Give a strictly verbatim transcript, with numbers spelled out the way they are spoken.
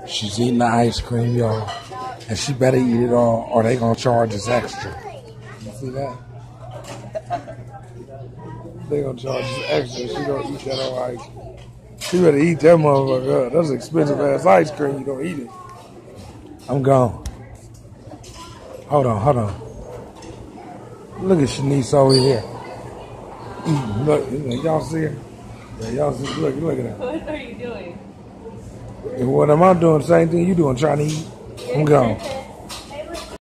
She's eating the ice cream, y'all. And she better eat it all or they gonna charge us extra. You see that? They gonna charge us extra. She gonna eat that all ice cream. She better eat that motherfucker up. That's expensive ass ice cream. You don't eat it. I'm gone. Hold on, hold on. Look at Shanice over here. Mm, look, y'all see her? Yeah, y'all see, look, look at that. What are you doing? What am I doing? Same thing you doing, trying to eat? I'm gone.